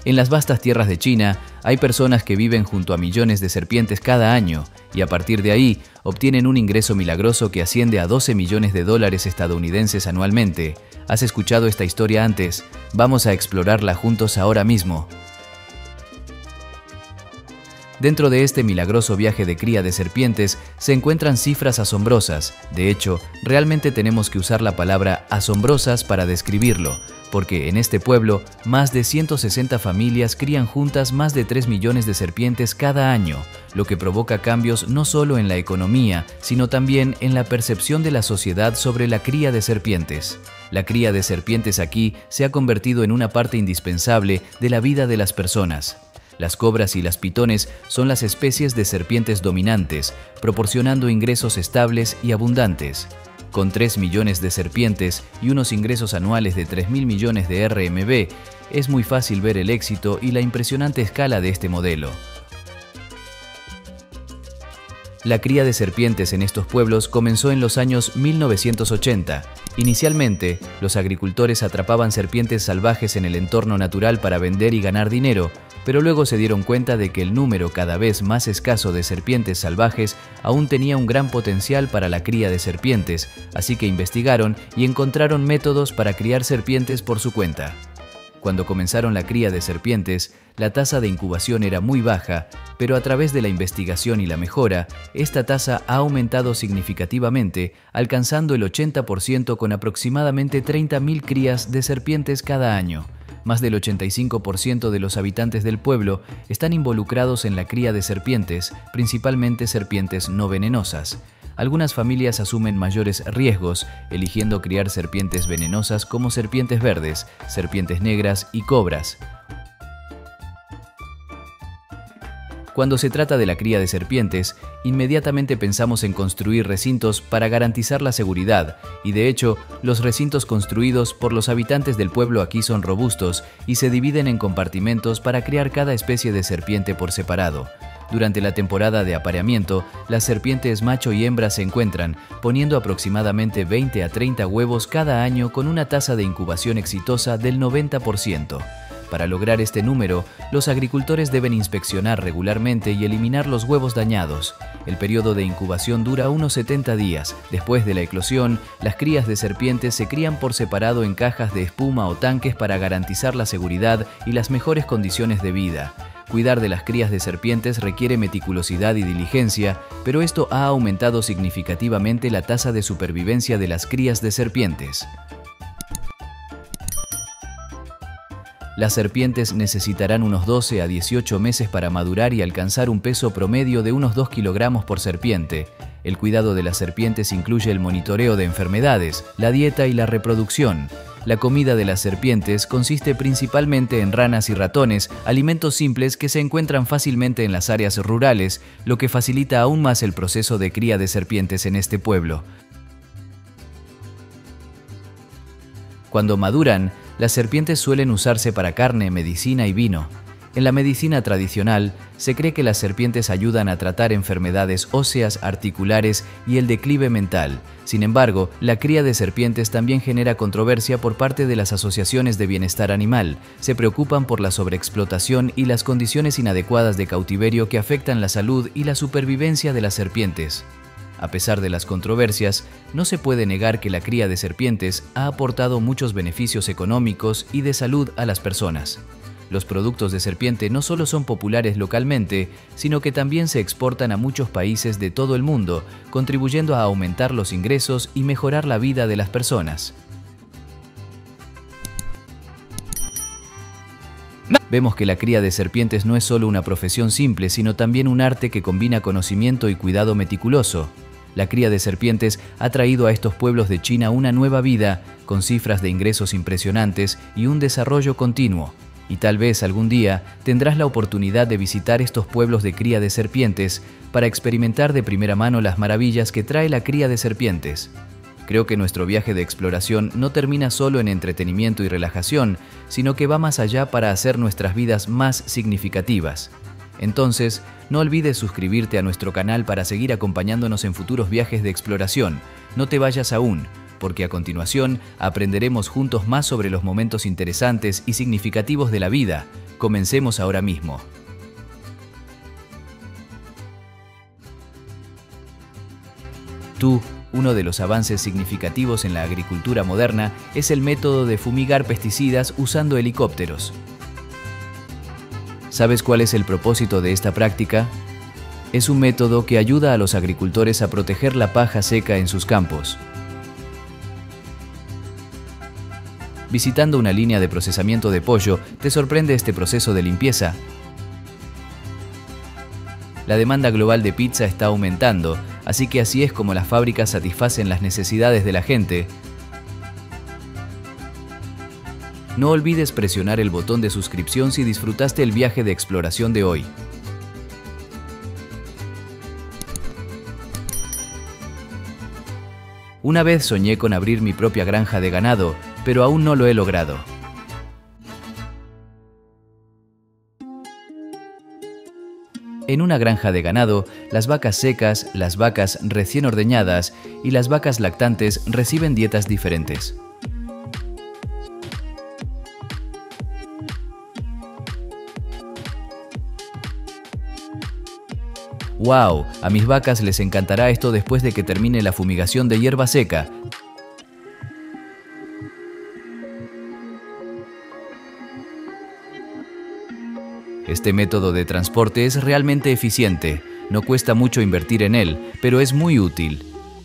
En las vastas tierras de China hay personas que viven junto a millones de serpientes cada año y a partir de ahí obtienen un ingreso milagroso que asciende a 12 millones de dólares estadounidenses anualmente. ¿Has escuchado esta historia antes? Vamos a explorarla juntos ahora mismo. Dentro de este milagroso viaje de cría de serpientes se encuentran cifras asombrosas. De hecho, realmente tenemos que usar la palabra asombrosas para describirlo, porque en este pueblo, más de 160 familias crían juntas más de 3 millones de serpientes cada año, lo que provoca cambios no solo en la economía, sino también en la percepción de la sociedad sobre la cría de serpientes. La cría de serpientes aquí se ha convertido en una parte indispensable de la vida de las personas. Las cobras y las pitones son las especies de serpientes dominantes, proporcionando ingresos estables y abundantes. Con 3 millones de serpientes y unos ingresos anuales de 3.000 millones de RMB, es muy fácil ver el éxito y la impresionante escala de este modelo. La cría de serpientes en estos pueblos comenzó en los años 1980. Inicialmente, los agricultores atrapaban serpientes salvajes en el entorno natural para vender y ganar dinero, pero luego se dieron cuenta de que el número cada vez más escaso de serpientes salvajes aún tenía un gran potencial para la cría de serpientes, así que investigaron y encontraron métodos para criar serpientes por su cuenta. Cuando comenzaron la cría de serpientes, la tasa de incubación era muy baja, pero a través de la investigación y la mejora, esta tasa ha aumentado significativamente, alcanzando el 80% con aproximadamente 30.000 crías de serpientes cada año. Más del 85% de los habitantes del pueblo están involucrados en la cría de serpientes, principalmente serpientes no venenosas. Algunas familias asumen mayores riesgos, eligiendo criar serpientes venenosas como serpientes verdes, serpientes negras y cobras. Cuando se trata de la cría de serpientes, inmediatamente pensamos en construir recintos para garantizar la seguridad, y de hecho, los recintos construidos por los habitantes del pueblo aquí son robustos y se dividen en compartimentos para criar cada especie de serpiente por separado. Durante la temporada de apareamiento, las serpientes macho y hembra se encuentran, poniendo aproximadamente 20 a 30 huevos cada año con una tasa de incubación exitosa del 90%. Para lograr este número, los agricultores deben inspeccionar regularmente y eliminar los huevos dañados. El periodo de incubación dura unos 70 días. Después de la eclosión, las crías de serpientes se crían por separado en cajas de espuma o tanques para garantizar la seguridad y las mejores condiciones de vida. Cuidar de las crías de serpientes requiere meticulosidad y diligencia, pero esto ha aumentado significativamente la tasa de supervivencia de las crías de serpientes. Las serpientes necesitarán unos 12 a 18 meses para madurar y alcanzar un peso promedio de unos 2 kilogramos por serpiente. El cuidado de las serpientes incluye el monitoreo de enfermedades, la dieta y la reproducción. La comida de las serpientes consiste principalmente en ranas y ratones, alimentos simples que se encuentran fácilmente en las áreas rurales, lo que facilita aún más el proceso de cría de serpientes en este pueblo. Cuando maduran, las serpientes suelen usarse para carne, medicina y vino. En la medicina tradicional, se cree que las serpientes ayudan a tratar enfermedades óseas, articulares y el declive mental. Sin embargo, la cría de serpientes también genera controversia por parte de las asociaciones de bienestar animal. Se preocupan por la sobreexplotación y las condiciones inadecuadas de cautiverio que afectan la salud y la supervivencia de las serpientes. A pesar de las controversias, no se puede negar que la cría de serpientes ha aportado muchos beneficios económicos y de salud a las personas. Los productos de serpiente no solo son populares localmente, sino que también se exportan a muchos países de todo el mundo, contribuyendo a aumentar los ingresos y mejorar la vida de las personas. Vemos que la cría de serpientes no es solo una profesión simple, sino también un arte que combina conocimiento y cuidado meticuloso. La cría de serpientes ha traído a estos pueblos de China una nueva vida, con cifras de ingresos impresionantes y un desarrollo continuo. Y tal vez algún día tendrás la oportunidad de visitar estos pueblos de cría de serpientes para experimentar de primera mano las maravillas que trae la cría de serpientes. Creo que nuestro viaje de exploración no termina solo en entretenimiento y relajación, sino que va más allá para hacer nuestras vidas más significativas. Entonces, no olvides suscribirte a nuestro canal para seguir acompañándonos en futuros viajes de exploración. No te vayas aún, porque a continuación aprenderemos juntos más sobre los momentos interesantes y significativos de la vida. Comencemos ahora mismo. Uno de los avances significativos en la agricultura moderna es el método de fumigar pesticidas usando helicópteros. ¿Sabes cuál es el propósito de esta práctica? Es un método que ayuda a los agricultores a proteger la paja seca en sus campos. Visitando una línea de procesamiento de pollo, ¿te sorprende este proceso de limpieza? La demanda global de pizza está aumentando, así que así es como las fábricas satisfacen las necesidades de la gente. No olvides presionar el botón de suscripción si disfrutaste el viaje de exploración de hoy. Una vez soñé con abrir mi propia granja de ganado, pero aún no lo he logrado. En una granja de ganado, las vacas secas, las vacas recién ordeñadas y las vacas lactantes reciben dietas diferentes. ¡Wow! A mis vacas les encantará esto después de que termine la fumigación de hierba seca. Este método de transporte es realmente eficiente. No cuesta mucho invertir en él, pero es muy útil.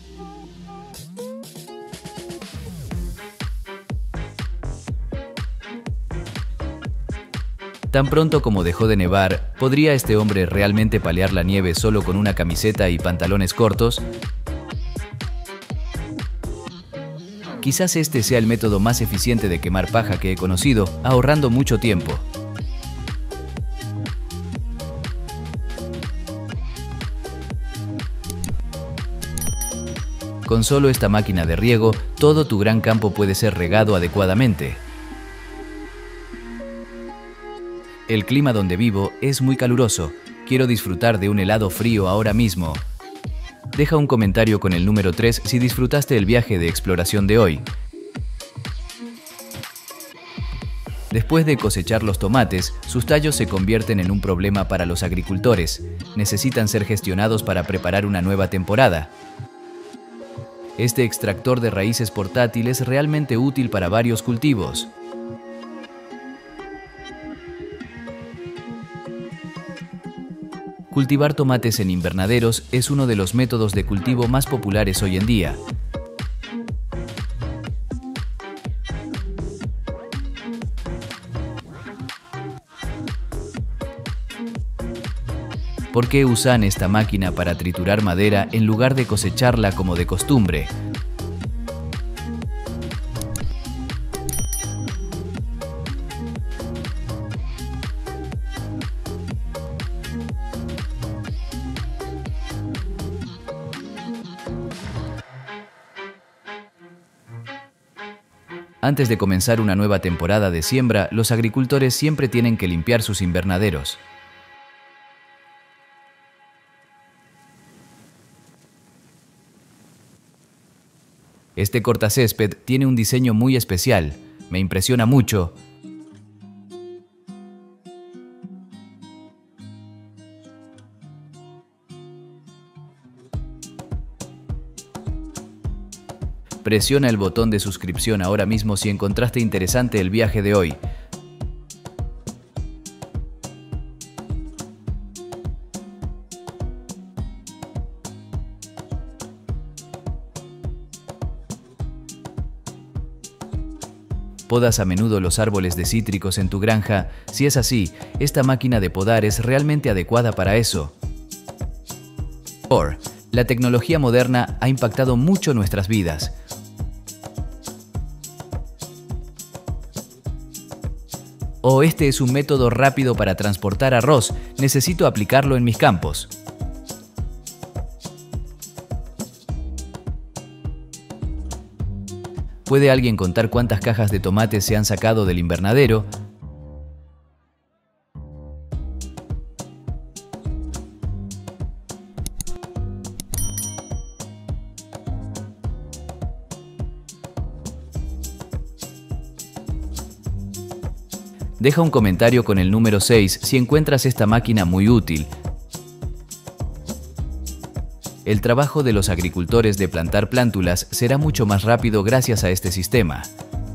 Tan pronto como dejó de nevar, ¿podría este hombre realmente palear la nieve solo con una camiseta y pantalones cortos? Quizás este sea el método más eficiente de quemar paja que he conocido, ahorrando mucho tiempo. Con solo esta máquina de riego, todo tu gran campo puede ser regado adecuadamente. El clima donde vivo es muy caluroso. Quiero disfrutar de un helado frío ahora mismo. Deja un comentario con el número 3 si disfrutaste el viaje de exploración de hoy. Después de cosechar los tomates, sus tallos se convierten en un problema para los agricultores. Necesitan ser gestionados para preparar una nueva temporada. Este extractor de raíces portátil es realmente útil para varios cultivos. Cultivar tomates en invernaderos es uno de los métodos de cultivo más populares hoy en día. ¿Por qué usan esta máquina para triturar madera en lugar de cosecharla como de costumbre? Antes de comenzar una nueva temporada de siembra, los agricultores siempre tienen que limpiar sus invernaderos. Este cortacésped tiene un diseño muy especial. Me impresiona mucho. Presiona el botón de suscripción ahora mismo si encontraste interesante el viaje de hoy. ¿Podas a menudo los árboles de cítricos en tu granja? Si es así, esta máquina de podar es realmente adecuada para eso. La tecnología moderna ha impactado mucho nuestras vidas. Este es un método rápido para transportar arroz. Necesito aplicarlo en mis campos. ¿Puede alguien contar cuántas cajas de tomates se han sacado del invernadero? Deja un comentario con el número 6 si encuentras esta máquina muy útil. El trabajo de los agricultores de plantar plántulas será mucho más rápido gracias a este sistema.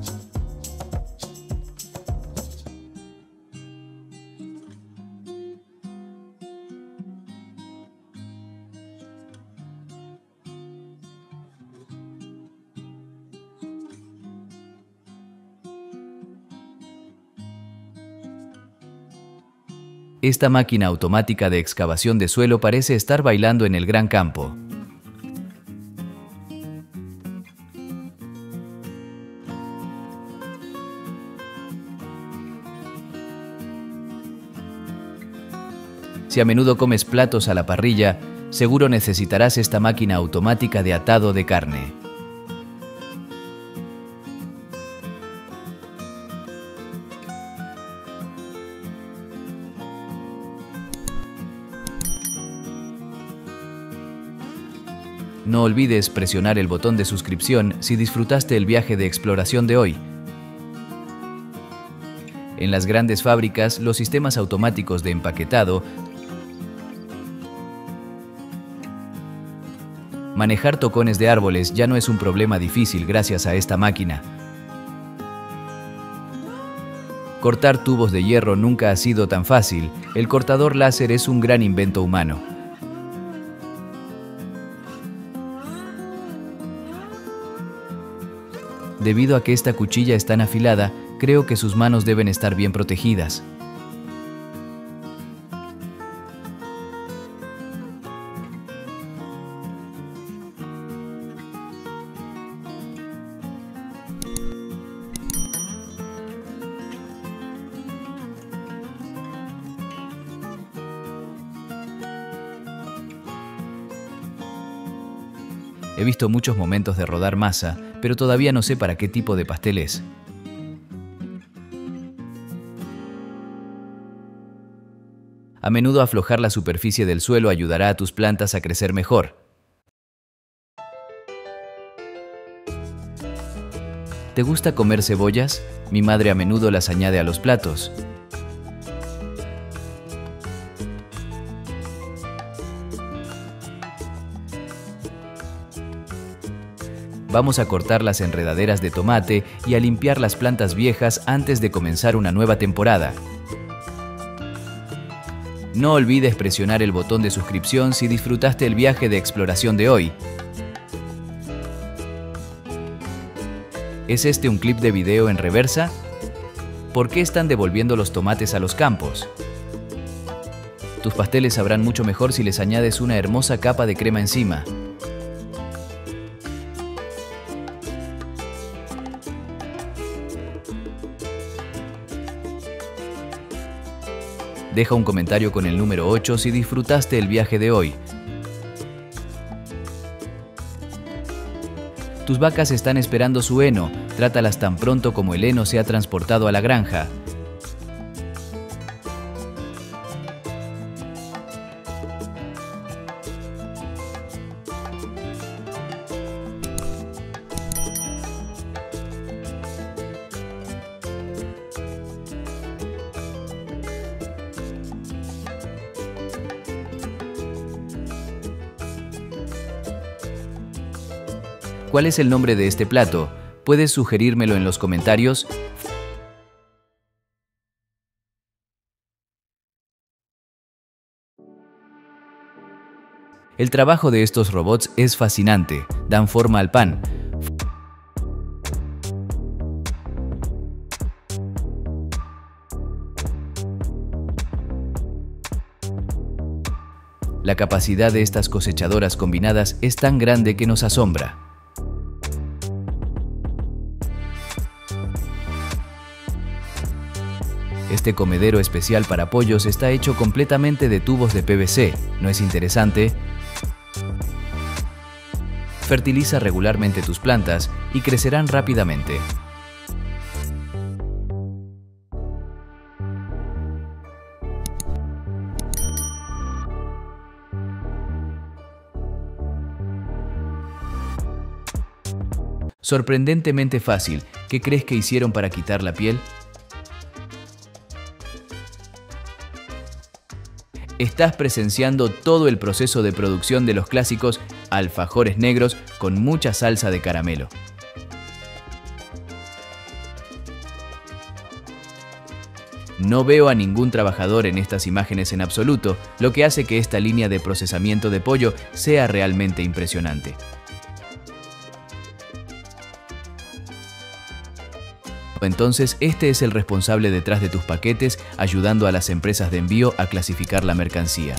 Esta máquina automática de excavación de suelo parece estar bailando en el gran campo. Si a menudo comes platos a la parrilla, seguro necesitarás esta máquina automática de atado de carne. No olvides presionar el botón de suscripción si disfrutaste el viaje de exploración de hoy. En las grandes fábricas, los sistemas automáticos de empaquetado, manejar tocones de árboles ya no es un problema difícil gracias a esta máquina. Cortar tubos de hierro nunca ha sido tan fácil. El cortador láser es un gran invento humano. Debido a que esta cuchilla es tan afilada, creo que sus manos deben estar bien protegidas. He visto muchos momentos de rodar masa, pero todavía no sé para qué tipo de pastel es. A menudo aflojar la superficie del suelo ayudará a tus plantas a crecer mejor. ¿Te gusta comer cebollas? Mi madre a menudo las añade a los platos. Vamos a cortar las enredaderas de tomate y a limpiar las plantas viejas antes de comenzar una nueva temporada. No olvides presionar el botón de suscripción si disfrutaste el viaje de exploración de hoy. ¿Es este un clip de video en reversa? ¿Por qué están devolviendo los tomates a los campos? Tus pasteles sabrán mucho mejor si les añades una hermosa capa de crema encima. Deja un comentario con el número 8 si disfrutaste el viaje de hoy. Tus vacas están esperando su heno. Trátalas tan pronto como el heno sea transportado a la granja. ¿Cuál es el nombre de este plato? ¿Puedes sugerírmelo en los comentarios? El trabajo de estos robots es fascinante. Dan forma al pan. La capacidad de estas cosechadoras combinadas es tan grande que nos asombra. Este comedero especial para pollos está hecho completamente de tubos de PVC. ¿No es interesante? Fertiliza regularmente tus plantas y crecerán rápidamente. Sorprendentemente fácil. ¿Qué crees que hicieron para quitar la piel? Estás presenciando todo el proceso de producción de los clásicos alfajores negros con mucha salsa de caramelo. No veo a ningún trabajador en estas imágenes en absoluto, lo que hace que esta línea de procesamiento de pollo sea realmente impresionante. Entonces, este es el responsable detrás de tus paquetes, ayudando a las empresas de envío a clasificar la mercancía.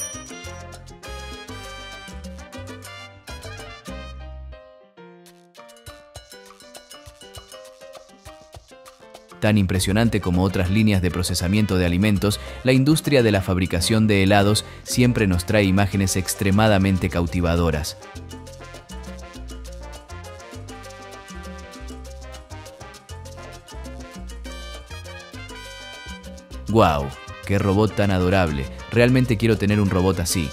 Tan impresionante como otras líneas de procesamiento de alimentos, la industria de la fabricación de helados siempre nos trae imágenes extremadamente cautivadoras. ¡Wow! ¡Qué robot tan adorable! Realmente quiero tener un robot así.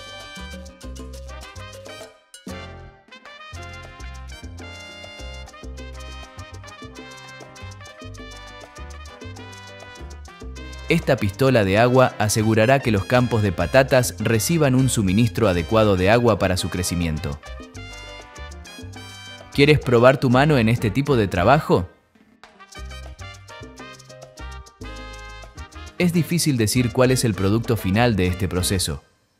Esta pistola de agua asegurará que los campos de patatas reciban un suministro adecuado de agua para su crecimiento. ¿Quieres probar tu mano en este tipo de trabajo? Es difícil decir cuál es el producto final de este proceso.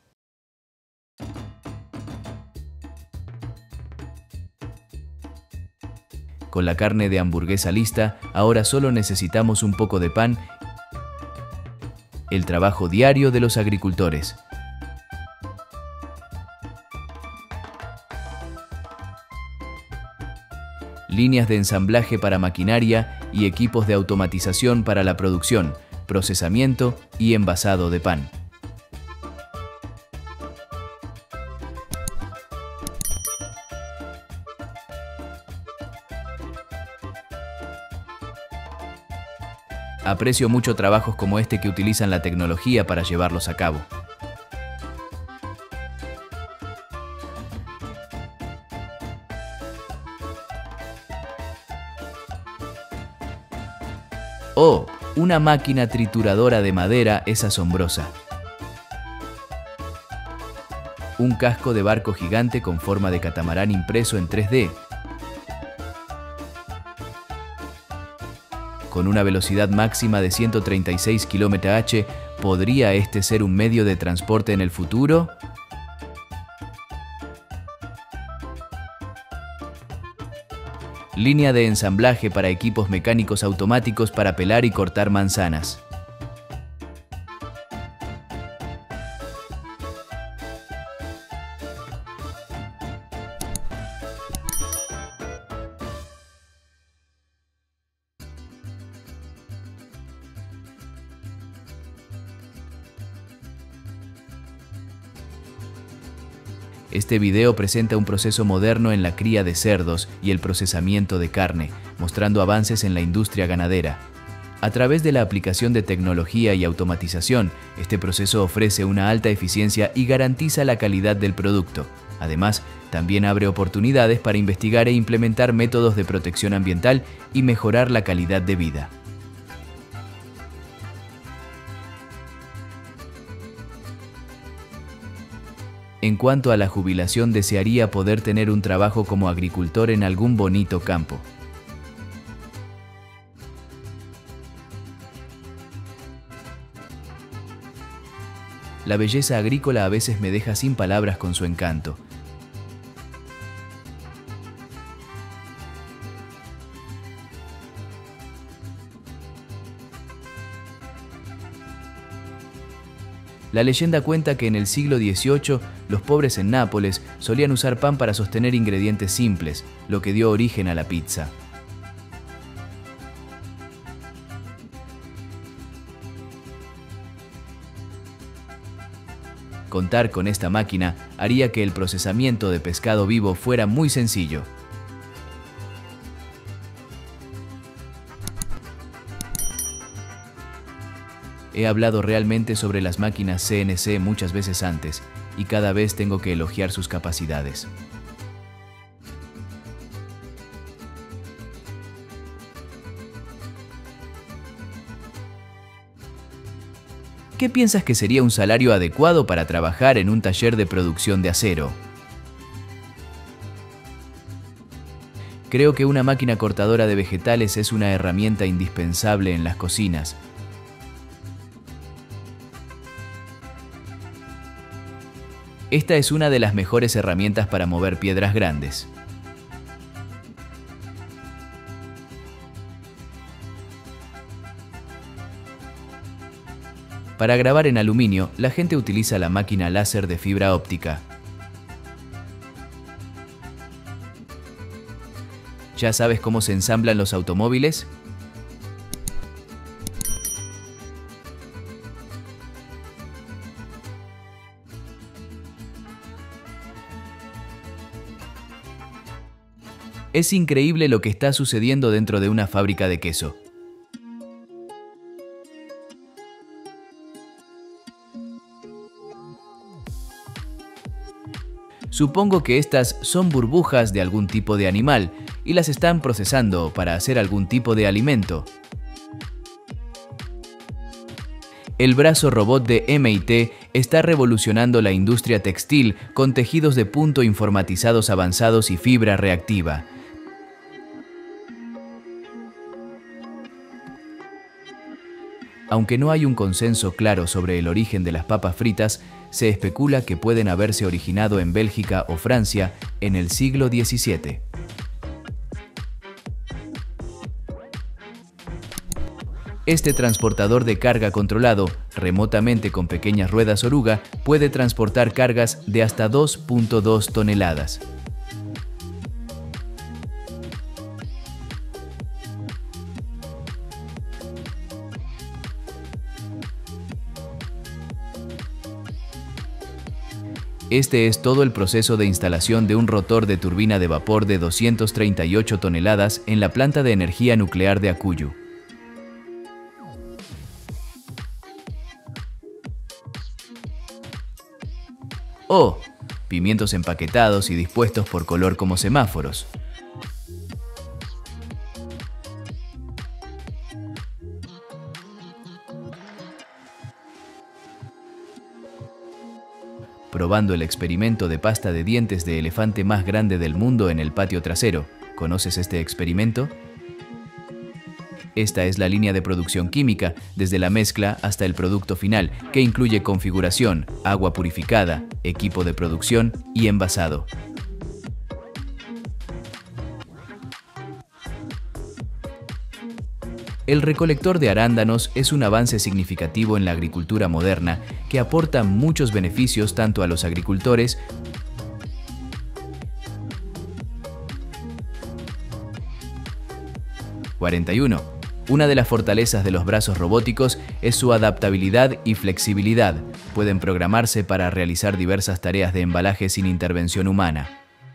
Con la carne de hamburguesa lista, ahora solo necesitamos un poco de pan. El trabajo diario de los agricultores. Líneas de ensamblaje para maquinaria y equipos de automatización para la producción, procesamiento y envasado de pan. Aprecio mucho trabajos como este que utilizan la tecnología para llevarlos a cabo. ¡Oh! Una máquina trituradora de madera es asombrosa. Un casco de barco gigante con forma de catamarán impreso en 3D. Con una velocidad máxima de 136 km/h, ¿podría este ser un medio de transporte en el futuro? Línea de ensamblaje para equipos mecánicos automáticos para pelar y cortar manzanas. Este video presenta un proceso moderno en la cría de cerdos y el procesamiento de carne, mostrando avances en la industria ganadera. A través de la aplicación de tecnología y automatización, este proceso ofrece una alta eficiencia y garantiza la calidad del producto. Además, también abre oportunidades para investigar e implementar métodos de protección ambiental y mejorar la calidad de vida. En cuanto a la jubilación, desearía poder tener un trabajo como agricultor en algún bonito campo. La belleza agrícola a veces me deja sin palabras con su encanto. La leyenda cuenta que en el siglo XVIII, los pobres en Nápoles solían usar pan para sostener ingredientes simples, lo que dio origen a la pizza. Contar con esta máquina haría que el procesamiento de pescado vivo fuera muy sencillo. He hablado realmente sobre las máquinas CNC muchas veces antes, y cada vez tengo que elogiar sus capacidades. ¿Qué piensas que sería un salario adecuado para trabajar en un taller de producción de acero? Creo que una máquina cortadora de vegetales es una herramienta indispensable en las cocinas. Esta es una de las mejores herramientas para mover piedras grandes. Para grabar en aluminio, la gente utiliza la máquina láser de fibra óptica. ¿Ya sabes cómo se ensamblan los automóviles? Es increíble lo que está sucediendo dentro de una fábrica de queso. Supongo que estas son burbujas de algún tipo de animal y las están procesando para hacer algún tipo de alimento. El brazo robot de MIT está revolucionando la industria textil con tejidos de punto informatizados avanzados y fibra reactiva. Aunque no hay un consenso claro sobre el origen de las papas fritas, se especula que pueden haberse originado en Bélgica o Francia en el siglo XVII. Este transportador de carga controlado, remotamente con pequeñas ruedas oruga, puede transportar cargas de hasta 2.2 toneladas. Este es todo el proceso de instalación de un rotor de turbina de vapor de 238 toneladas en la planta de energía nuclear de Akuyu. Oh, pimientos empaquetados y dispuestos por color como semáforos. Probando el experimento de pasta de dientes de elefante más grande del mundo en el patio trasero. ¿Conoces este experimento? Esta es la línea de producción química, desde la mezcla hasta el producto final, que incluye configuración, agua purificada, equipo de producción y envasado. El recolector de arándanos es un avance significativo en la agricultura moderna que aporta muchos beneficios tanto a los agricultores (41) Una de las fortalezas de los brazos robóticos es su adaptabilidad y flexibilidad. Pueden programarse para realizar diversas tareas de embalaje sin intervención humana.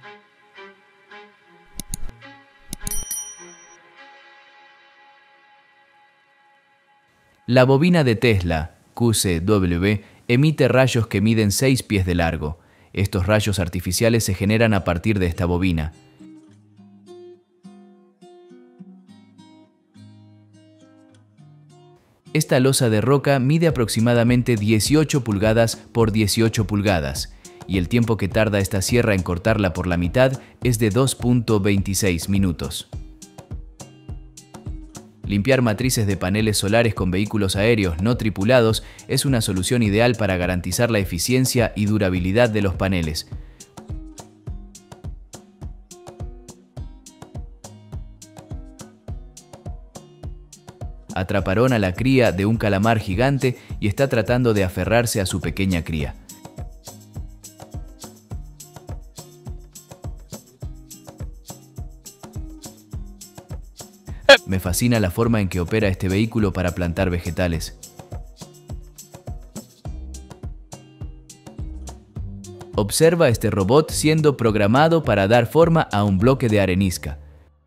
La bobina de Tesla, QCW, emite rayos que miden 6 pies de largo. Estos rayos artificiales se generan a partir de esta bobina. Esta losa de roca mide aproximadamente 18 pulgadas por 18 pulgadas, y el tiempo que tarda esta sierra en cortarla por la mitad es de 2.26 minutos. Limpiar matrices de paneles solares con vehículos aéreos no tripulados es una solución ideal para garantizar la eficiencia y durabilidad de los paneles. Atraparon a la cría de un calamar gigante y está tratando de aferrarse a su pequeña cría. Me fascina la forma en que opera este vehículo para plantar vegetales. Observa este robot siendo programado para dar forma a un bloque de arenisca.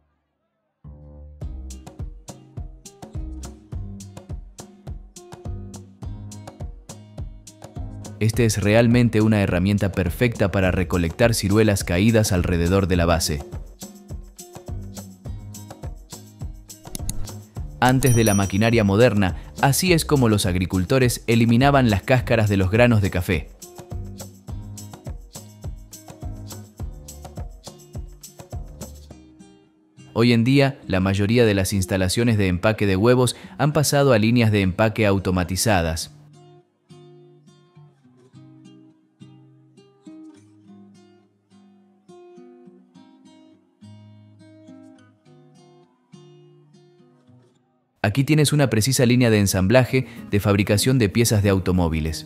Este es realmente una herramienta perfecta para recolectar ciruelas caídas alrededor de la base. Antes de la maquinaria moderna, Así es como los agricultores eliminaban las cáscaras de los granos de café. Hoy en día, la mayoría de las instalaciones de empaque de huevos han pasado a líneas de empaque automatizadas. Aquí tienes una precisa línea de ensamblaje de fabricación de piezas de automóviles.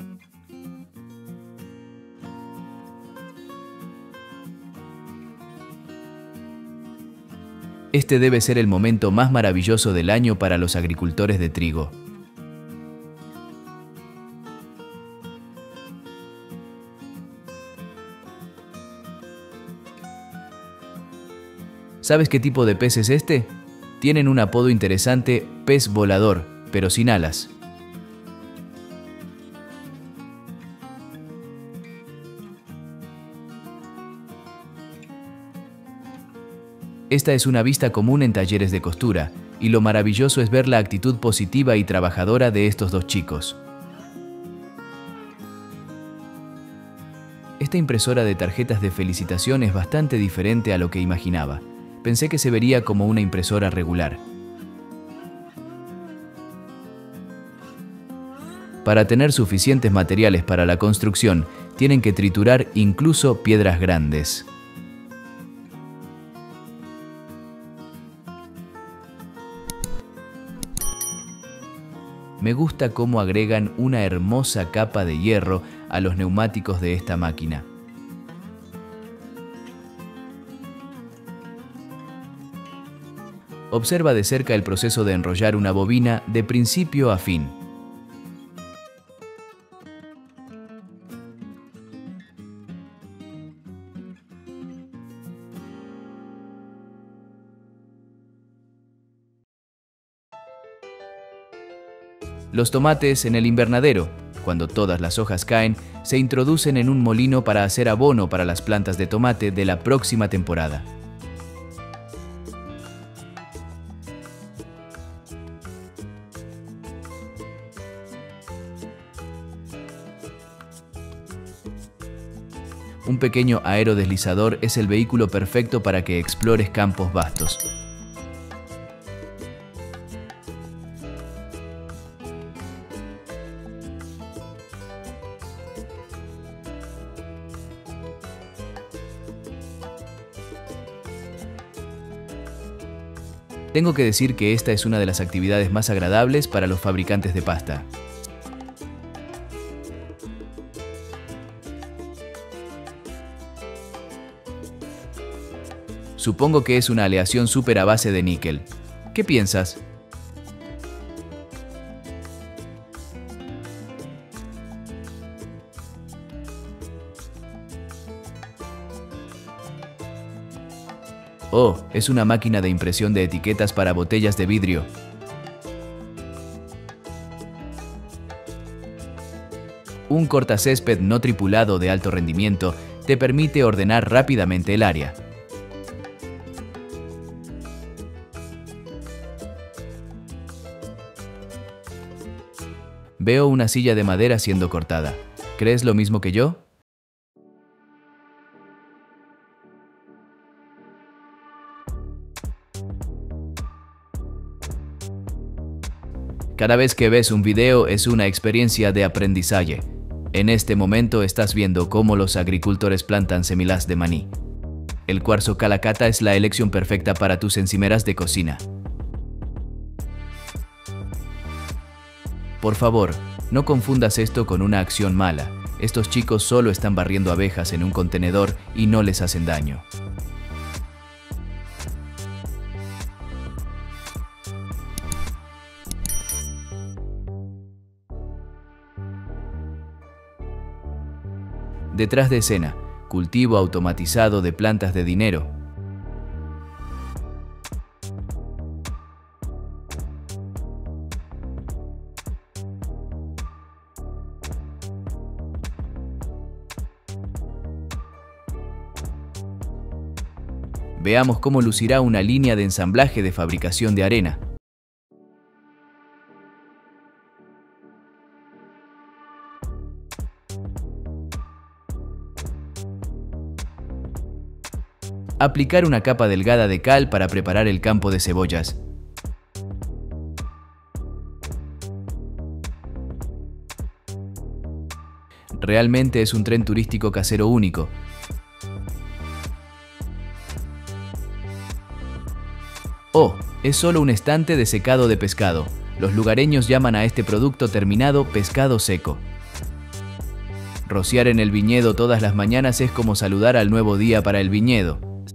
Este debe ser el momento más maravilloso del año para los agricultores de trigo. ¿Sabes qué tipo de pez es este? Tienen un apodo interesante, pez volador, pero sin alas. Esta es una vista común en talleres de costura, y lo maravilloso es ver la actitud positiva y trabajadora de estos dos chicos. Esta impresora de tarjetas de felicitación es bastante diferente a lo que imaginaba. Pensé que se vería como una impresora regular. Para tener suficientes materiales para la construcción, tienen que triturar incluso piedras grandes. Me gusta cómo agregan una hermosa capa de hierro a los neumáticos de esta máquina. Observa de cerca el proceso de enrollar una bobina de principio a fin. Los tomates en el invernadero, cuando todas las hojas caen, se introducen en un molino para hacer abono para las plantas de tomate de la próxima temporada. Un pequeño aerodeslizador es el vehículo perfecto para que explores campos vastos. Tengo que decir que esta es una de las actividades más agradables para los fabricantes de pasta. Supongo que es una aleación súper a base de níquel. ¿Qué piensas? Oh, es una máquina de impresión de etiquetas para botellas de vidrio. Un cortacésped no tripulado de alto rendimiento te permite ordenar rápidamente el área. Veo una silla de madera siendo cortada. ¿Crees lo mismo que yo? Cada vez que ves un video es una experiencia de aprendizaje. En este momento estás viendo cómo los agricultores plantan semillas de maní. El cuarzo Calacata es la elección perfecta para tus encimeras de cocina. Por favor, no confundas esto con una acción mala. Estos chicos solo están barriendo abejas en un contenedor y no les hacen daño. Detrás de escena, cultivo automatizado de plantas de dinero. Veamos cómo lucirá una línea de ensamblaje de fabricación de arena. Aplicar una capa delgada de cal para preparar el campo de cebollas. Realmente es un tren turístico casero único. Oh, es solo un estante de secado de pescado. Los lugareños llaman a este producto terminado pescado seco. Rociar en el viñedo todas las mañanas es como saludar al nuevo día para el viñedo.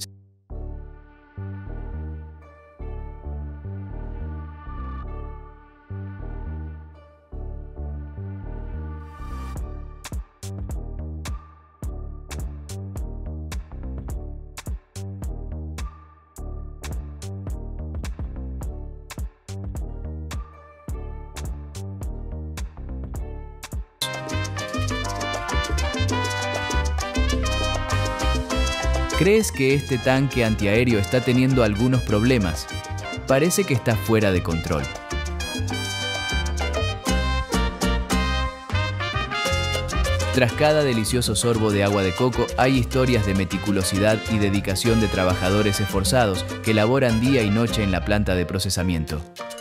¿Crees que este tanque antiaéreo está teniendo algunos problemas? Parece que está fuera de control. Tras cada delicioso sorbo de agua de coco, hay historias de meticulosidad y dedicación de trabajadores esforzados que laboran día y noche en la planta de procesamiento.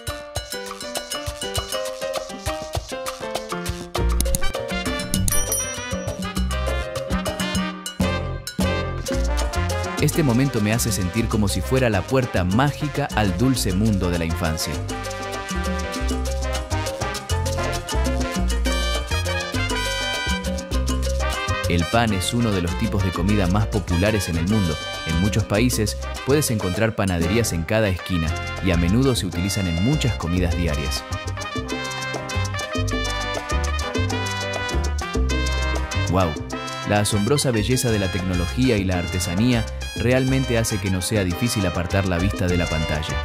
Este momento me hace sentir como si fuera la puerta mágica al dulce mundo de la infancia. El pan es uno de los tipos de comida más populares en el mundo. En muchos países puedes encontrar panaderías en cada esquina y a menudo se utilizan en muchas comidas diarias. ¡Wow! La asombrosa belleza de la tecnología y la artesanía realmente hace que no sea difícil apartar la vista de la pantalla.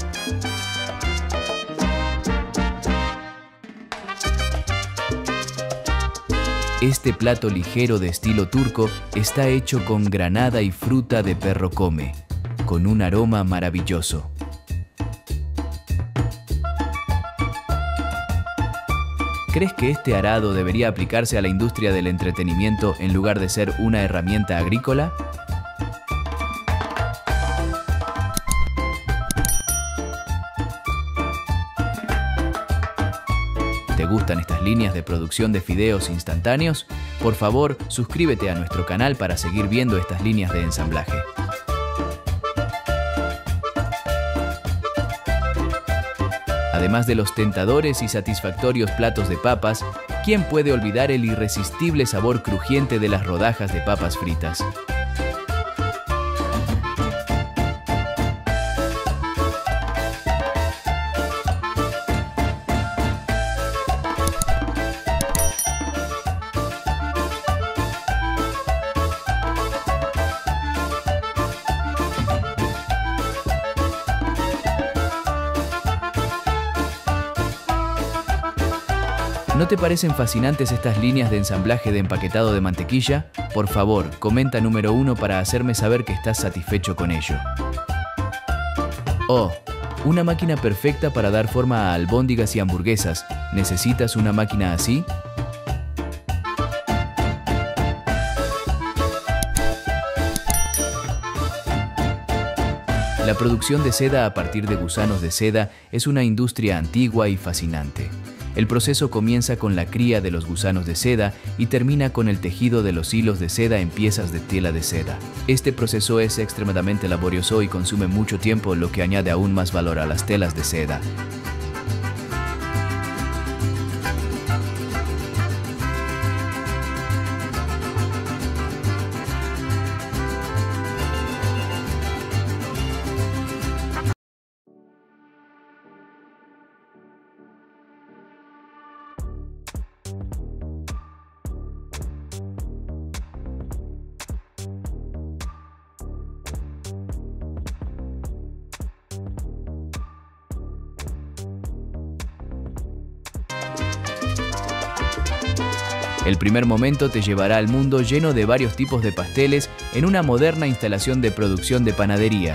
Este plato ligero de estilo turco está hecho con granada y fruta de perro come, con un aroma maravilloso. ¿Crees que este arado debería aplicarse a la industria del entretenimiento en lugar de ser una herramienta agrícola? ¿Te gustan estas líneas de producción de fideos instantáneos? Por favor, suscríbete a nuestro canal para seguir viendo estas líneas de ensamblaje. Además de los tentadores y satisfactorios platos de papas, ¿quién puede olvidar el irresistible sabor crujiente de las rodajas de papas fritas? ¿No te parecen fascinantes estas líneas de ensamblaje de empaquetado de mantequilla? Por favor, comenta número 1 para hacerme saber que estás satisfecho con ello. Oh, una máquina perfecta para dar forma a albóndigas y hamburguesas. ¿Necesitas una máquina así? La producción de seda a partir de gusanos de seda es una industria antigua y fascinante. El proceso comienza con la cría de los gusanos de seda y termina con el tejido de los hilos de seda en piezas de tela de seda. Este proceso es extremadamente laborioso y consume mucho tiempo, lo que añade aún más valor a las telas de seda. El primer momento te llevará al mundo lleno de varios tipos de pasteles en una moderna instalación de producción de panadería.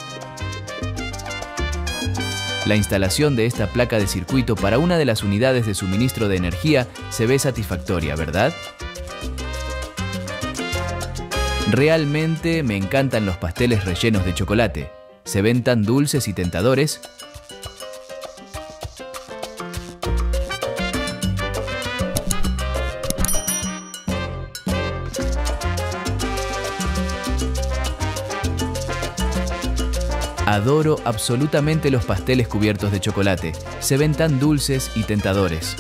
La instalación de esta placa de circuito para una de las unidades de suministro de energía se ve satisfactoria, ¿verdad? Realmente me encantan los pasteles rellenos de chocolate. Se ven tan dulces y tentadores. Adoro absolutamente los pasteles cubiertos de chocolate. Se ven tan dulces y tentadores.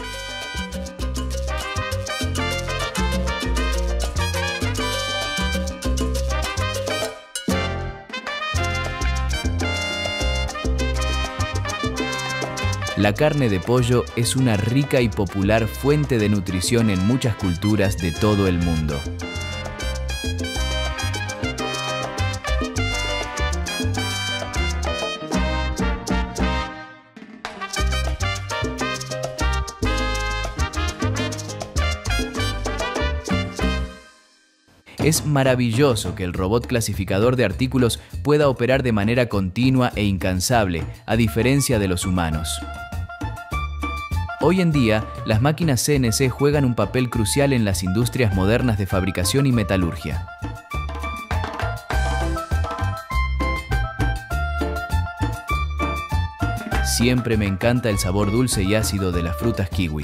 La carne de pollo es una rica y popular fuente de nutrición en muchas culturas de todo el mundo. Es maravilloso que el robot clasificador de artículos pueda operar de manera continua e incansable, a diferencia de los humanos. Hoy en día, las máquinas CNC juegan un papel crucial en las industrias modernas de fabricación y metalurgia. Siempre me encanta el sabor dulce y ácido de las frutas kiwi.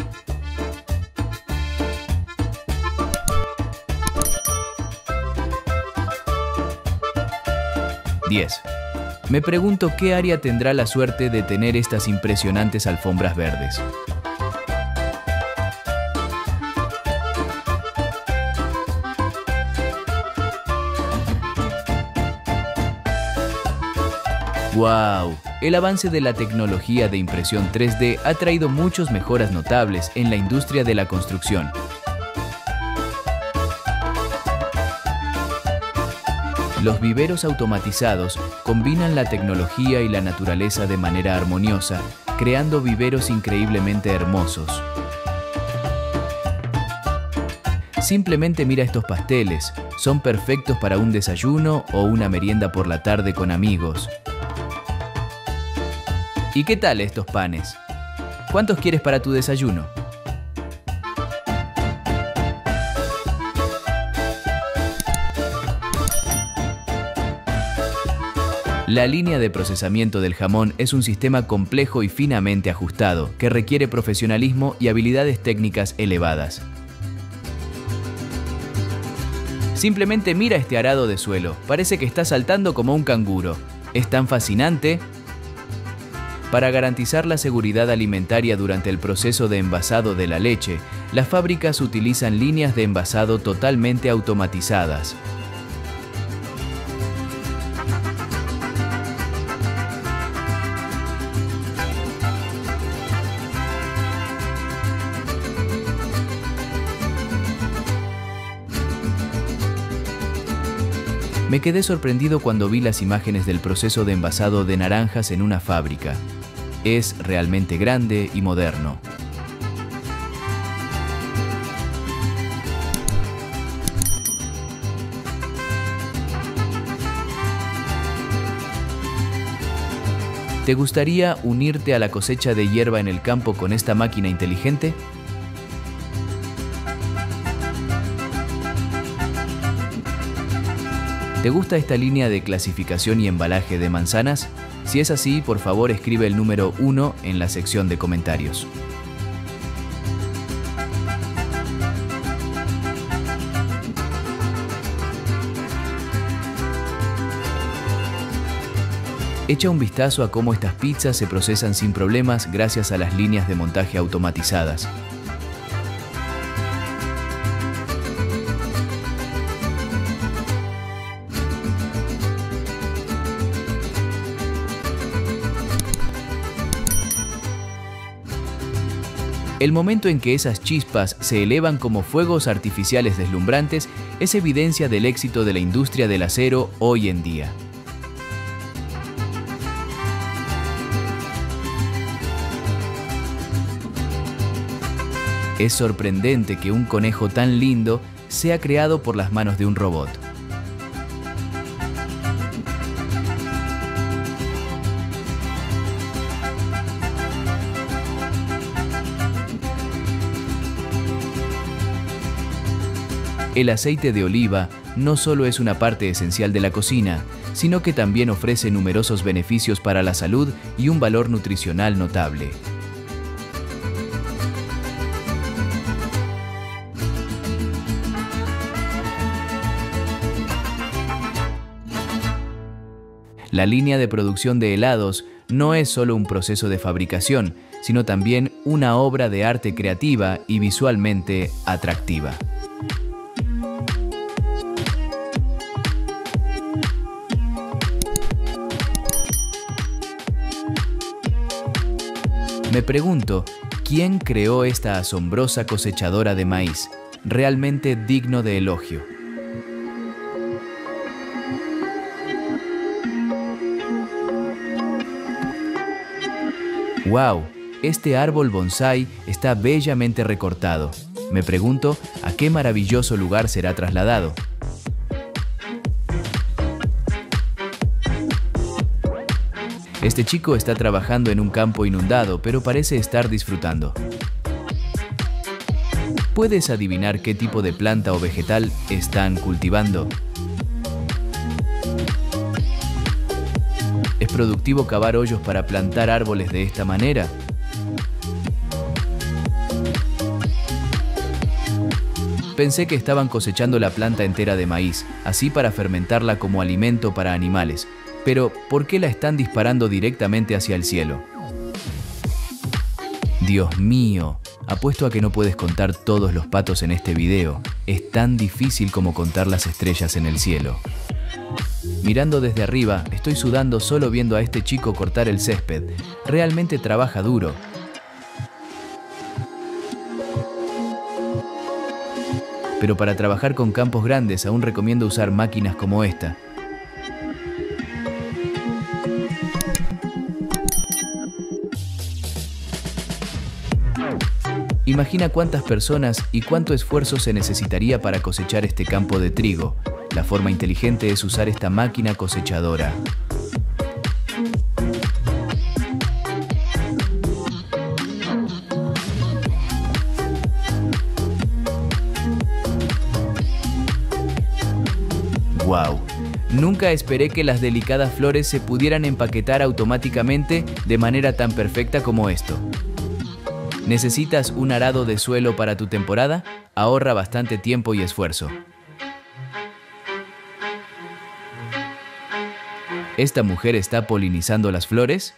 Me pregunto qué área tendrá la suerte de tener estas impresionantes alfombras verdes. ¡Wow! El avance de la tecnología de impresión 3D ha traído muchas mejoras notables en la industria de la construcción. Los viveros automatizados combinan la tecnología y la naturaleza de manera armoniosa, creando viveros increíblemente hermosos. Simplemente mira estos pasteles, son perfectos para un desayuno o una merienda por la tarde con amigos. ¿Y qué tal estos panes? ¿Cuántos quieres para tu desayuno? La línea de procesamiento del jamón es un sistema complejo y finamente ajustado que requiere profesionalismo y habilidades técnicas elevadas. Simplemente mira este arado de suelo, parece que está saltando como un canguro. Es tan fascinante. Para garantizar la seguridad alimentaria durante el proceso de envasado de la leche, las fábricas utilizan líneas de envasado totalmente automatizadas. Me quedé sorprendido cuando vi las imágenes del proceso de envasado de naranjas en una fábrica. Es realmente grande y moderno. ¿Te gustaría unirte a la cosecha de hierba en el campo con esta máquina inteligente? ¿Te gusta esta línea de clasificación y embalaje de manzanas? Si es así, por favor escribe el número 1 en la sección de comentarios. Echa un vistazo a cómo estas pizzas se procesan sin problemas gracias a las líneas de montaje automatizadas. El momento en que esas chispas se elevan como fuegos artificiales deslumbrantes es evidencia del éxito de la industria del acero hoy en día. Es sorprendente que un conejo tan lindo sea creado por las manos de un robot. El aceite de oliva no solo es una parte esencial de la cocina, sino que también ofrece numerosos beneficios para la salud y un valor nutricional notable. La línea de producción de helados no es solo un proceso de fabricación, sino también una obra de arte creativa y visualmente atractiva. Me pregunto, ¿quién creó esta asombrosa cosechadora de maíz? Realmente digno de elogio. ¡Wow! Este árbol bonsái está bellamente recortado. Me pregunto, ¿a qué maravilloso lugar será trasladado? Este chico está trabajando en un campo inundado, pero parece estar disfrutando. ¿Puedes adivinar qué tipo de planta o vegetal están cultivando? ¿Es productivo cavar hoyos para plantar árboles de esta manera? Pensé que estaban cosechando la planta entera de maíz, así para fermentarla como alimento para animales. Pero, ¿por qué la están disparando directamente hacia el cielo? Dios mío, apuesto a que no puedes contar todos los patos en este video. Es tan difícil como contar las estrellas en el cielo. Mirando desde arriba, estoy sudando solo viendo a este chico cortar el césped. Realmente trabaja duro. Pero para trabajar con campos grandes aún recomiendo usar máquinas como esta. Imagina cuántas personas y cuánto esfuerzo se necesitaría para cosechar este campo de trigo. La forma inteligente es usar esta máquina cosechadora. ¡Wow! Nunca esperé que las delicadas flores se pudieran empaquetar automáticamente de manera tan perfecta como esto. ¿Necesitas un arado de suelo para tu temporada? Ahorra bastante tiempo y esfuerzo. ¿Esta mujer está polinizando las flores?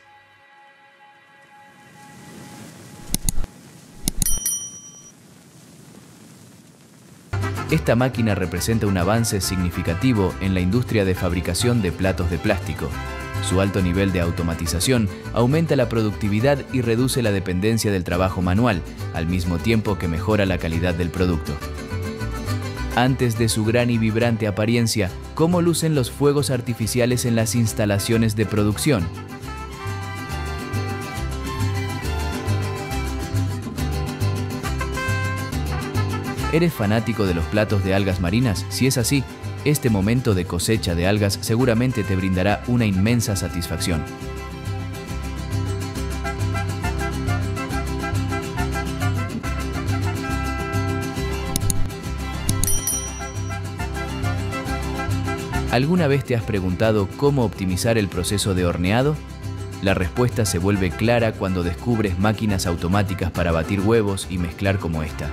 Esta máquina representa un avance significativo en la industria de fabricación de platos de plástico. Su alto nivel de automatización aumenta la productividad y reduce la dependencia del trabajo manual, al mismo tiempo que mejora la calidad del producto. Antes de su gran y vibrante apariencia, ¿cómo lucen los fuegos artificiales en las instalaciones de producción? ¿Eres fanático de los platos de algas marinas? Si es así, este momento de cosecha de algas seguramente te brindará una inmensa satisfacción. ¿Alguna vez te has preguntado cómo optimizar el proceso de horneado? La respuesta se vuelve clara cuando descubres máquinas automáticas para batir huevos y mezclar como esta.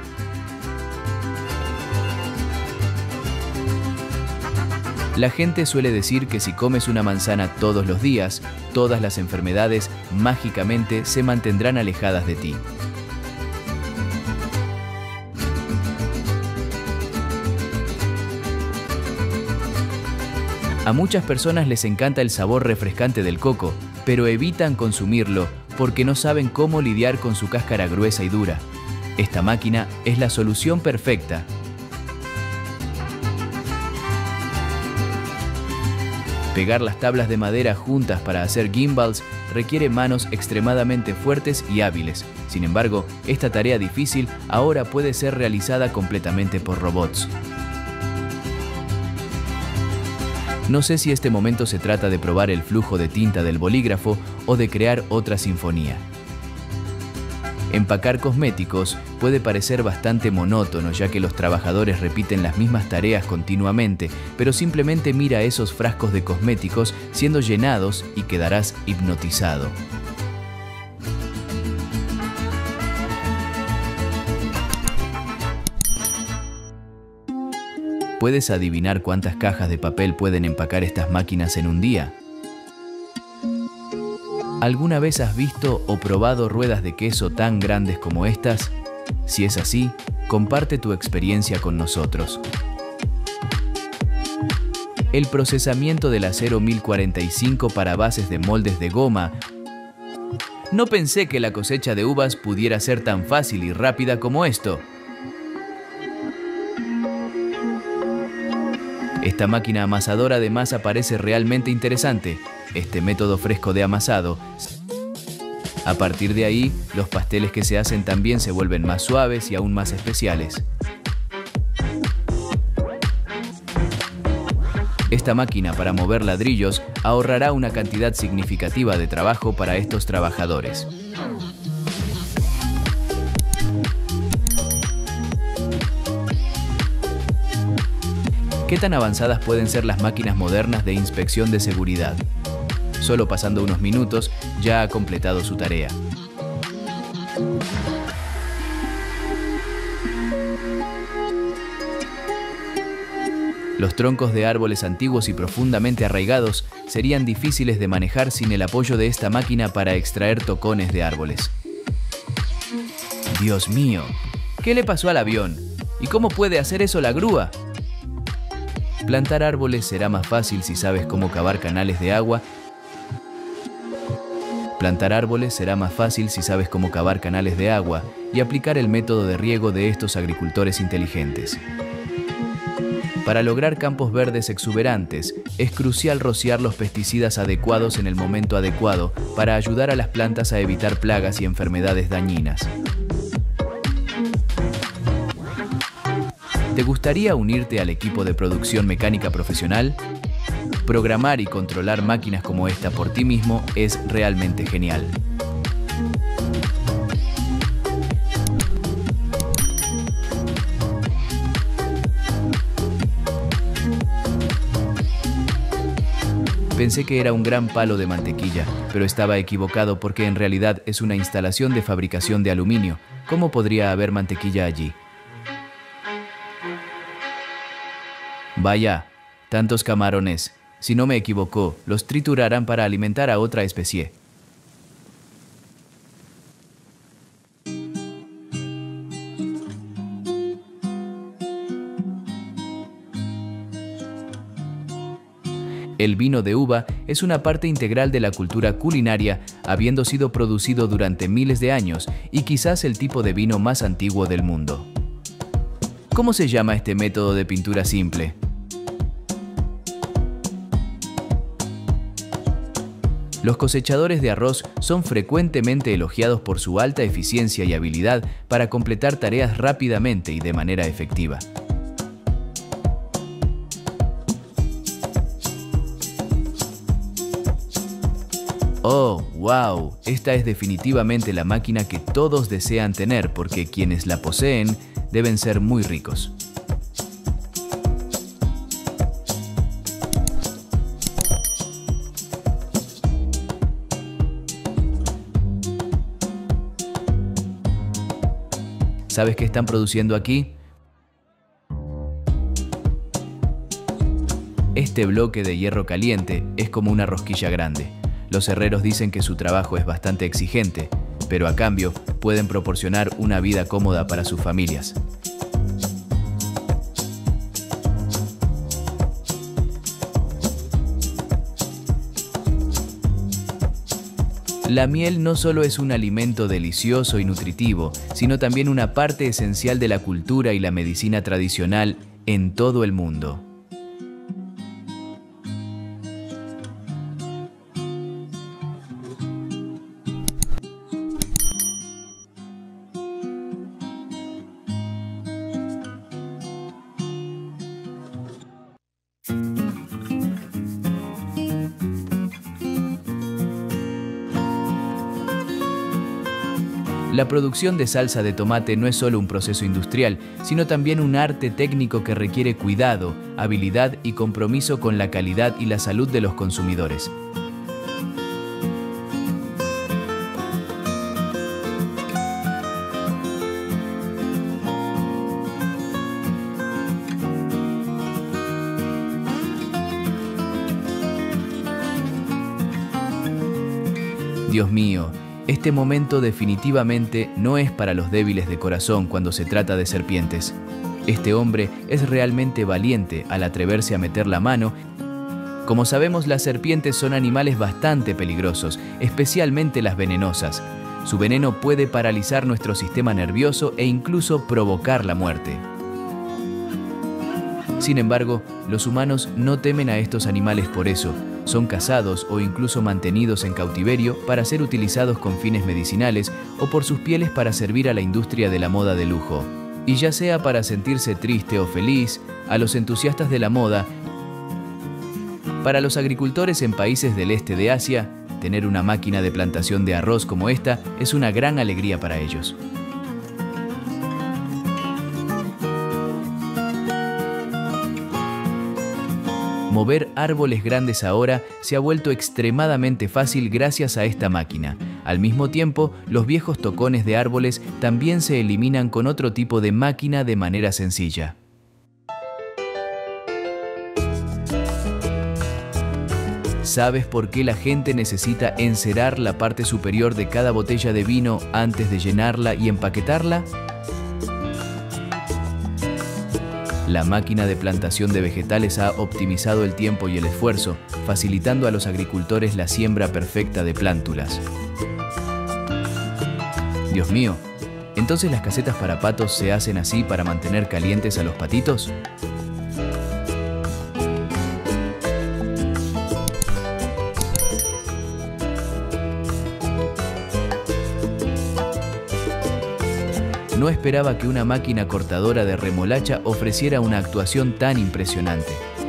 La gente suele decir que si comes una manzana todos los días, todas las enfermedades mágicamente se mantendrán alejadas de ti. A muchas personas les encanta el sabor refrescante del coco, pero evitan consumirlo porque no saben cómo lidiar con su cáscara gruesa y dura. Esta máquina es la solución perfecta. Pegar las tablas de madera juntas para hacer gimbals requiere manos extremadamente fuertes y hábiles. Sin embargo, esta tarea difícil ahora puede ser realizada completamente por robots. No sé si este momento se trata de probar el flujo de tinta del bolígrafo o de crear otra sinfonía. Empacar cosméticos puede parecer bastante monótono, ya que los trabajadores repiten las mismas tareas continuamente, pero simplemente mira esos frascos de cosméticos siendo llenados y quedarás hipnotizado. ¿Puedes adivinar cuántas cajas de papel pueden empacar estas máquinas en un día? ¿Alguna vez has visto o probado ruedas de queso tan grandes como estas? Si es así, comparte tu experiencia con nosotros. El procesamiento del acero 1045 para bases de moldes de goma. No pensé que la cosecha de uvas pudiera ser tan fácil y rápida como esto. Esta máquina amasadora de masa parece realmente interesante. Este método fresco de amasado. A partir de ahí, los pasteles que se hacen también se vuelven más suaves y aún más especiales. Esta máquina para mover ladrillos ahorrará una cantidad significativa de trabajo para estos trabajadores. ¿Qué tan avanzadas pueden ser las máquinas modernas de inspección de seguridad? Solo pasando unos minutos, ya ha completado su tarea. Los troncos de árboles antiguos y profundamente arraigados serían difíciles de manejar sin el apoyo de esta máquina para extraer tocones de árboles. ¡Dios mío! ¿Qué le pasó al avión? ¿Y cómo puede hacer eso la grúa? Plantar árboles será más fácil si sabes cómo cavar canales de agua. Plantar árboles será más fácil si sabes cómo cavar canales de agua y aplicar el método de riego de estos agricultores inteligentes. Para lograr campos verdes exuberantes, es crucial rociar los pesticidas adecuados en el momento adecuado para ayudar a las plantas a evitar plagas y enfermedades dañinas. ¿Te gustaría unirte al equipo de producción mecánica profesional? Programar y controlar máquinas como esta por ti mismo es realmente genial. Pensé que era un gran palo de mantequilla, pero estaba equivocado porque en realidad es una instalación de fabricación de aluminio. ¿Cómo podría haber mantequilla allí? Vaya, tantos camarones. Si no me equivoco, los triturarán para alimentar a otra especie. El vino de uva es una parte integral de la cultura culinaria, habiendo sido producido durante miles de años y quizás el tipo de vino más antiguo del mundo. ¿Cómo se llama este método de pintura simple? Los cosechadores de arroz son frecuentemente elogiados por su alta eficiencia y habilidad para completar tareas rápidamente y de manera efectiva. ¡Oh, wow! Esta es definitivamente la máquina que todos desean tener porque quienes la poseen deben ser muy ricos. ¿Sabes qué están produciendo aquí? Este bloque de hierro caliente es como una rosquilla grande. Los herreros dicen que su trabajo es bastante exigente, pero a cambio pueden proporcionar una vida cómoda para sus familias. La miel no solo es un alimento delicioso y nutritivo, sino también una parte esencial de la cultura y la medicina tradicional en todo el mundo. La producción de salsa de tomate no es solo un proceso industrial, sino también un arte técnico que requiere cuidado, habilidad y compromiso con la calidad y la salud de los consumidores. Dios mío, este momento definitivamente no es para los débiles de corazón cuando se trata de serpientes. Este hombre es realmente valiente al atreverse a meter la mano. Como sabemos, las serpientes son animales bastante peligrosos, especialmente las venenosas. Su veneno puede paralizar nuestro sistema nervioso e incluso provocar la muerte. Sin embargo, los humanos no temen a estos animales por eso. Son cazados o incluso mantenidos en cautiverio para ser utilizados con fines medicinales o por sus pieles para servir a la industria de la moda de lujo. Y ya sea para sentirse triste o feliz, a los entusiastas de la moda, para los agricultores en países del este de Asia, tener una máquina de plantación de arroz como esta es una gran alegría para ellos. Mover árboles grandes ahora se ha vuelto extremadamente fácil gracias a esta máquina. Al mismo tiempo, los viejos tocones de árboles también se eliminan con otro tipo de máquina de manera sencilla. ¿Sabes por qué la gente necesita encerar la parte superior de cada botella de vino antes de llenarla y empaquetarla? La máquina de plantación de vegetales ha optimizado el tiempo y el esfuerzo, facilitando a los agricultores la siembra perfecta de plántulas. Dios mío, ¿entonces las casetas para patos se hacen así para mantener calientes a los patitos? No esperaba que una máquina cortadora de remolacha ofreciera una actuación tan impresionante.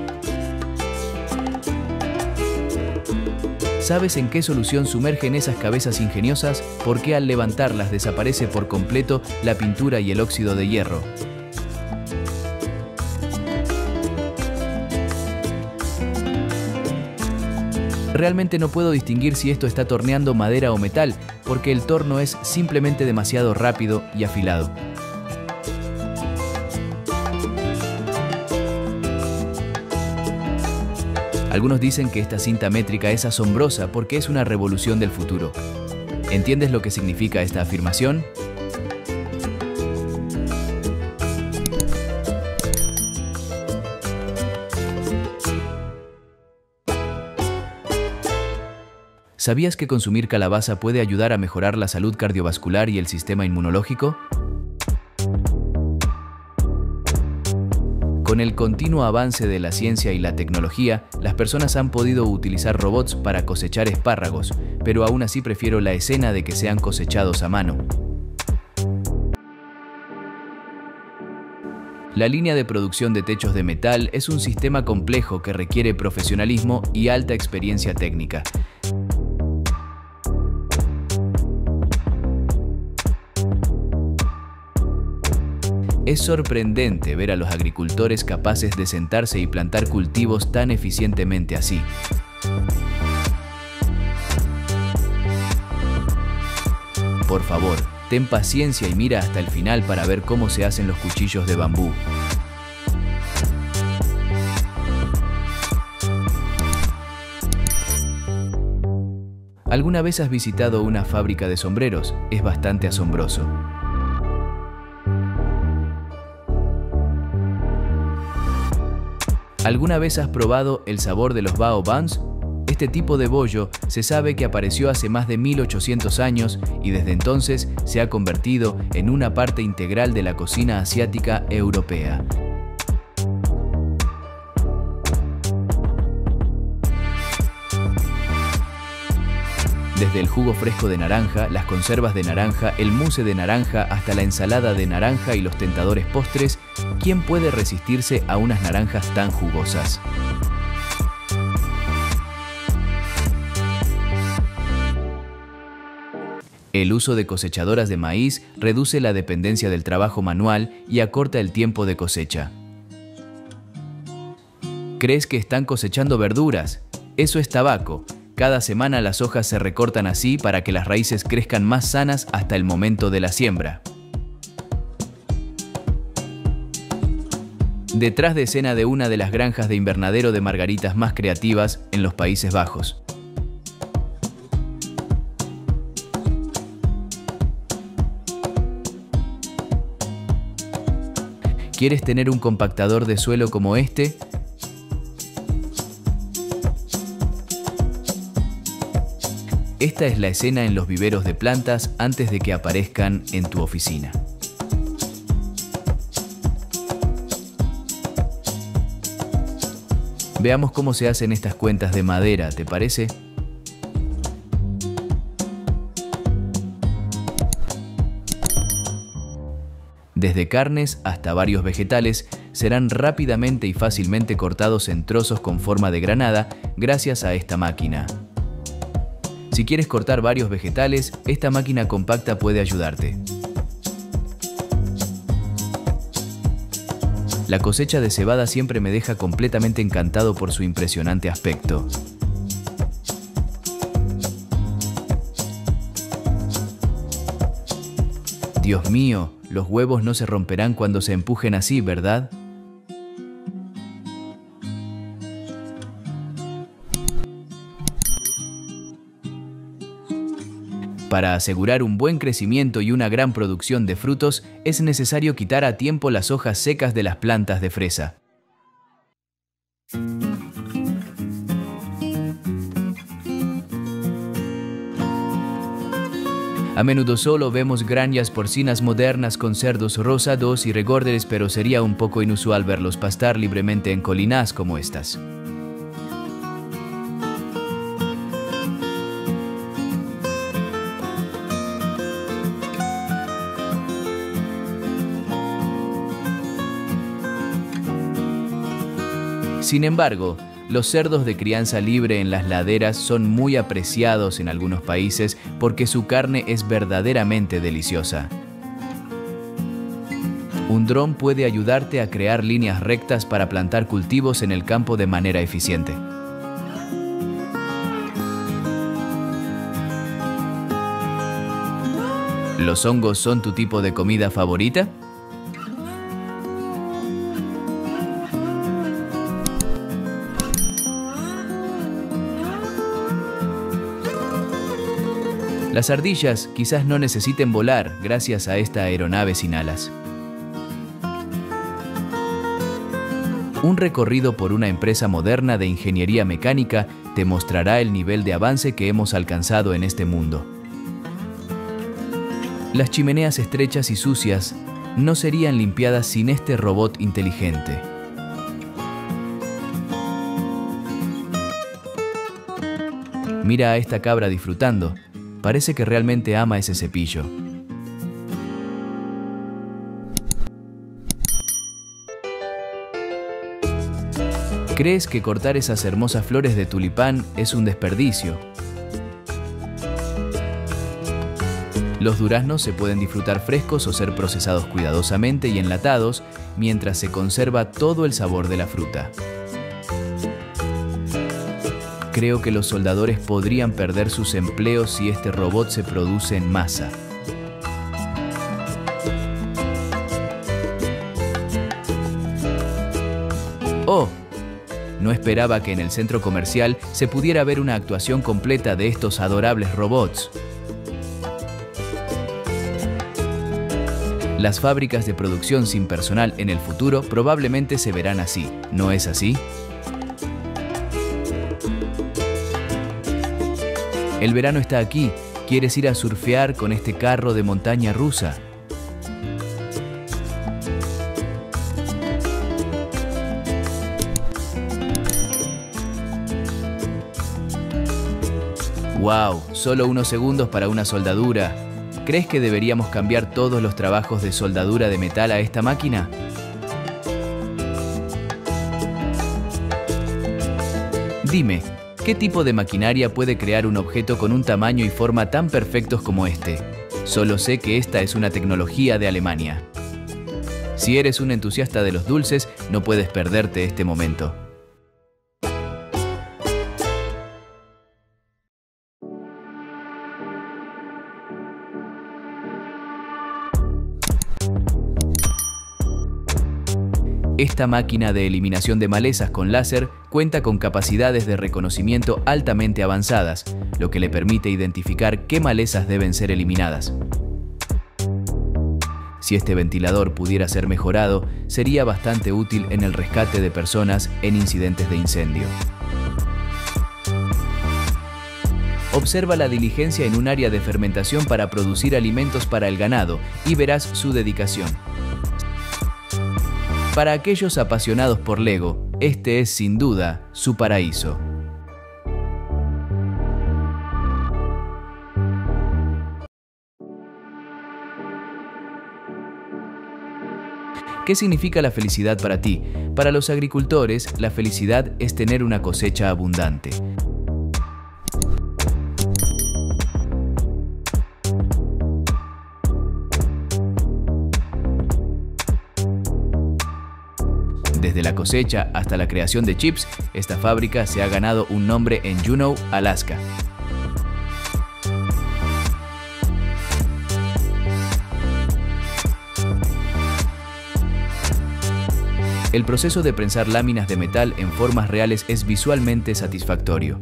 ¿Sabes en qué solución sumergen esas cabezas ingeniosas? ¿Por qué al levantarlas desaparece por completo la pintura y el óxido de hierro? Realmente no puedo distinguir si esto está torneando madera o metal, porque el torno es simplemente demasiado rápido y afilado. Algunos dicen que esta cinta métrica es asombrosa porque es una revolución del futuro. ¿Entiendes lo que significa esta afirmación? ¿Sabías que consumir calabaza puede ayudar a mejorar la salud cardiovascular y el sistema inmunológico? Con el continuo avance de la ciencia y la tecnología, las personas han podido utilizar robots para cosechar espárragos, pero aún así prefiero la escena de que sean cosechados a mano. La línea de producción de techos de metal es un sistema complejo que requiere profesionalismo y alta experiencia técnica. Es sorprendente ver a los agricultores capaces de sentarse y plantar cultivos tan eficientemente así. Por favor, ten paciencia y mira hasta el final para ver cómo se hacen los cuchillos de bambú. ¿Alguna vez has visitado una fábrica de sombreros? Es bastante asombroso. ¿Alguna vez has probado el sabor de los bao buns? Este tipo de bollo se sabe que apareció hace más de 1800 años y desde entonces se ha convertido en una parte integral de la cocina asiática europea. Desde el jugo fresco de naranja, las conservas de naranja, el mousse de naranja, hasta la ensalada de naranja y los tentadores postres, ¿quién puede resistirse a unas naranjas tan jugosas? El uso de cosechadoras de maíz reduce la dependencia del trabajo manual y acorta el tiempo de cosecha. ¿Crees que están cosechando verduras? Eso es tabaco. Cada semana las hojas se recortan así para que las raíces crezcan más sanas hasta el momento de la siembra. Detrás de escena de una de las granjas de invernadero de margaritas más creativas en los Países Bajos. ¿Quieres tener un compactador de suelo como este? Esta es la escena en los viveros de plantas antes de que aparezcan en tu oficina. Veamos cómo se hacen estas cuentas de madera, ¿te parece? Desde carnes hasta varios vegetales serán rápidamente y fácilmente cortados en trozos con forma de granada gracias a esta máquina. Si quieres cortar varios vegetales, esta máquina compacta puede ayudarte. La cosecha de cebada siempre me deja completamente encantado por su impresionante aspecto. Dios mío, los huevos no se romperán cuando se empujen así, ¿verdad? Para asegurar un buen crecimiento y una gran producción de frutos, es necesario quitar a tiempo las hojas secas de las plantas de fresa. A menudo solo vemos granjas porcinas modernas con cerdos rosados y regórdeles, pero sería un poco inusual verlos pastar libremente en colinas como estas. Sin embargo, los cerdos de crianza libre en las laderas son muy apreciados en algunos países porque su carne es verdaderamente deliciosa. Un dron puede ayudarte a crear líneas rectas para plantar cultivos en el campo de manera eficiente. ¿Los hongos son tu tipo de comida favorita? Las ardillas quizás no necesiten volar gracias a esta aeronave sin alas. Un recorrido por una empresa moderna de ingeniería mecánica te mostrará el nivel de avance que hemos alcanzado en este mundo. Las chimeneas estrechas y sucias no serían limpiadas sin este robot inteligente. Mira a esta cabra disfrutando. Parece que realmente ama ese cepillo. ¿Crees que cortar esas hermosas flores de tulipán es un desperdicio? Los duraznos se pueden disfrutar frescos o ser procesados cuidadosamente y enlatados mientras se conserva todo el sabor de la fruta. Creo que los soldadores podrían perder sus empleos si este robot se produce en masa. ¡Oh! No esperaba que en el centro comercial se pudiera ver una actuación completa de estos adorables robots. Las fábricas de producción sin personal en el futuro probablemente se verán así, ¿no es así? El verano está aquí. ¿Quieres ir a surfear con este carro de montaña rusa? ¡Wow! Solo unos segundos para una soldadura. ¿Crees que deberíamos cambiar todos los trabajos de soldadura de metal a esta máquina? Dime, ¿Qué tipo de maquinaria puede crear un objeto con un tamaño y forma tan perfectos como este? Solo sé que esta es una tecnología de Alemania. Si eres un entusiasta de los dulces, no puedes perderte este momento. Esta máquina de eliminación de malezas con láser cuenta con capacidades de reconocimiento altamente avanzadas, lo que le permite identificar qué malezas deben ser eliminadas. Si este ventilador pudiera ser mejorado, sería bastante útil en el rescate de personas en incidentes de incendio. Observa la diligencia en un área de fermentación para producir alimentos para el ganado y verás su dedicación. Para aquellos apasionados por Lego, este es sin duda su paraíso. ¿Qué significa la felicidad para ti? Para los agricultores, la felicidad es tener una cosecha abundante. Desde la cosecha hasta la creación de chips, esta fábrica se ha ganado un nombre en Juneau, Alaska. El proceso de prensar láminas de metal en formas reales es visualmente satisfactorio.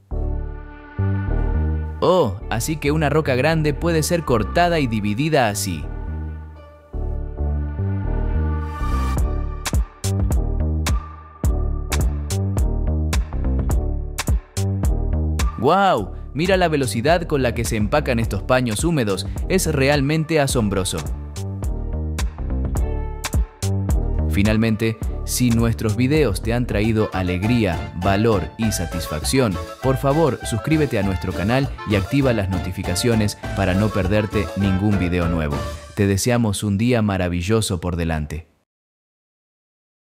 Oh, así que una roca grande puede ser cortada y dividida así. ¡Wow! Mira la velocidad con la que se empacan estos paños húmedos, es realmente asombroso. Finalmente, si nuestros videos te han traído alegría, valor y satisfacción, por favor suscríbete a nuestro canal y activa las notificaciones para no perderte ningún video nuevo. Te deseamos un día maravilloso por delante.